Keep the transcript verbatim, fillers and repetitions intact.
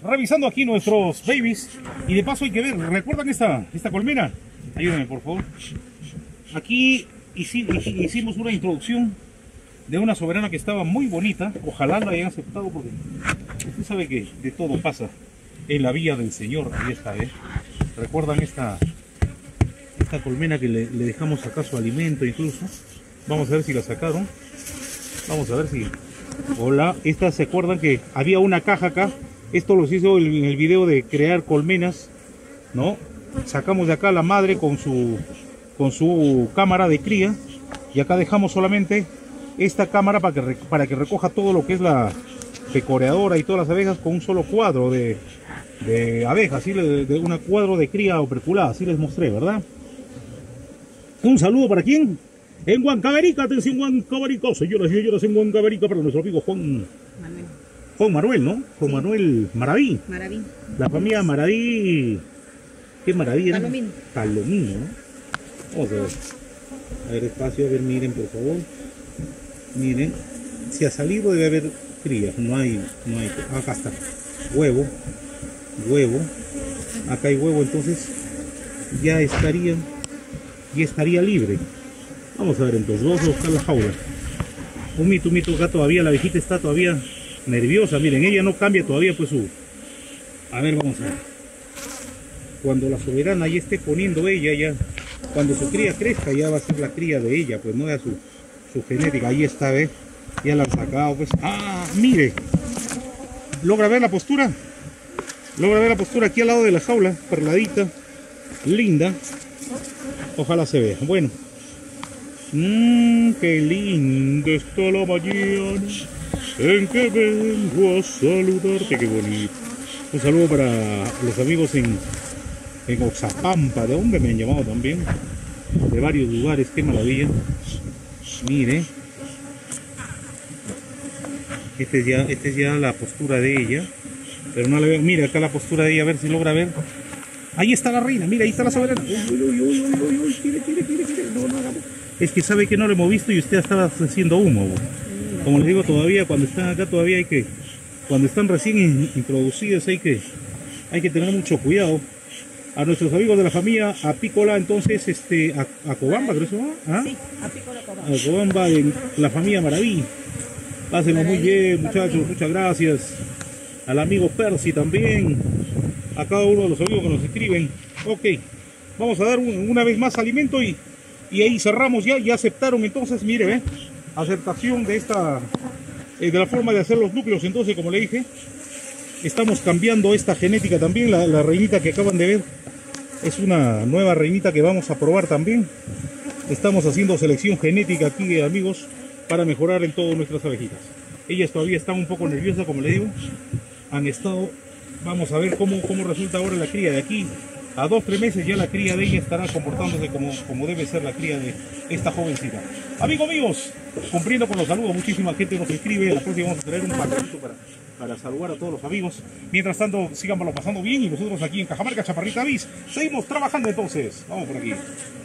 revisando aquí nuestros babies. Y de paso hay que ver, ¿recuerdan esta, esta colmena? Ayúdenme, por favor. Aquí hicimos una introducción de una soberana que estaba muy bonita. Ojalá la hayan aceptado, porque usted sabe que de todo pasa en la vía del Señor. Ahí está, ¿eh? ¿Recuerdan esta, esta colmena que le, le dejamos acá su alimento incluso? Vamos a ver si la sacaron. Vamos a ver si... Hola, estas se acuerdan que había una caja acá. Esto los hizo en el video de crear colmenas, ¿no? Sacamos de acá la madre con su, con su cámara de cría. Y acá dejamos solamente esta cámara para que, para que recoja todo lo que es la pecoreadora y todas las abejas con un solo cuadro de, de abejas, ¿sí? de, de un cuadro de cría operculada, así les mostré, ¿verdad? Un saludo para quién. En Huancavelica, atención Huancavelica, señoras y señores, en Huancavelica para nuestro amigo Juan Manuel. Juan Manuel, ¿no? Juan sí. Manuel Maraví. Maraví. La familia Maraví. ¿Qué maravilla? Palomino. Palomino, ¿no? Vamos a ver. A ver, espacio, a ver, miren, por favor. Miren. Si ha salido debe haber crías. No hay, no hay. Acá está. Huevo. Huevo. Acá hay huevo, entonces ya estaría, ya estaría libre. Vamos a ver, entonces, vamos a buscar la jaula. Un mito, un mito acá todavía, la viejita está todavía nerviosa. Miren, ella no cambia todavía pues su... A ver, vamos a ver. Cuando la soberana ya esté poniendo ella, ya... Cuando su cría crezca, ya va a ser la cría de ella, pues no es su, su genética. Ahí está, ¿ves? Ya la han sacado, pues. ¡Ah! Mire. ¿Logra ver la postura? ¿Logra ver la postura aquí al lado de la jaula? Perladita. Linda. Ojalá se vea. Bueno. Mmm, qué linda está la mañana en que vengo a saludarte, qué bonito. Un saludo para los amigos en, en Oxapampa, de donde me han llamado también, de varios lugares, qué maravilla. Mire, esta es ya, este es ya la postura de ella, pero no la veo. Mire acá la postura de ella, a ver si logra ver. Ahí está la reina, mira, ahí está la soberana. Uy, uy, uy, uy, uy, uy, tire, tire, tire, tire. No, no hagamos. Es que sabe que no lo hemos visto y usted estaba haciendo humo. Como les digo, todavía cuando están acá todavía hay que, cuando están recién in, introducidos hay que, hay que tener mucho cuidado. A nuestros amigos de la familia Apícola, entonces, este, a, a Cobamba, creo que se llama. ¿Ah? Sí, Apícola Cobamba. A Cobamba de la familia Maraví. Pásenlo muy bien, muchachos, muchas gracias. Al amigo Percy también. A cada uno de los amigos que nos escriben. Ok, vamos a dar un, una vez más alimento y, y ahí cerramos ya. Ya aceptaron entonces, mire, ¿ve? Aceptación de esta, eh, de la forma de hacer los núcleos. Entonces, como le dije, estamos cambiando esta genética también. La, la reinita que acaban de ver es una nueva reinita que vamos a probar también. Estamos haciendo selección genética aquí, amigos, para mejorar en todas nuestras abejitas. Ellas todavía están un poco nerviosas, como le digo. Han estado... Vamos a ver cómo, cómo resulta ahora la cría de aquí. A dos, tres meses ya la cría de ella estará comportándose como, como debe ser la cría de esta jovencita. Amigos míos, cumpliendo con los saludos, muchísima gente nos escribe. La próxima vamos a traer un paquetito para, para saludar a todos los amigos. Mientras tanto, sigámoslo pasando bien y nosotros aquí en Cajamarca, Chaparrita Bis, seguimos trabajando entonces. Vamos por aquí.